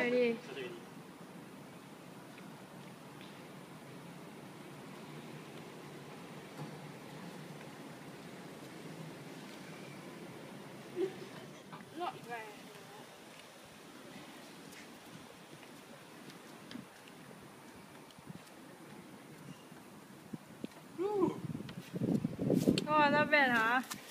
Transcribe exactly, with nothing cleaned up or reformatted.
ดิ Not very. ก็แล้วแบบหา